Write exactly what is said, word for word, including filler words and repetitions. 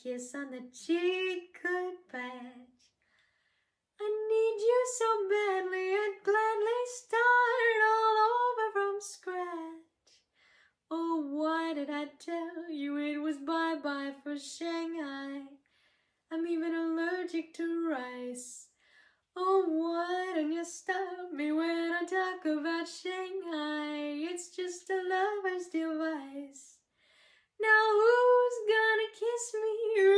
kiss on the cheek could patch. I need you so badly, I'd gladly start all over from scratch. Oh, why did I tell you it was bye-bye for Shanghai? I'm even allergic to rice. Oh, why don't you stop me when I talk about Shanghai? It's just a lover's device. Now who's gonna kiss me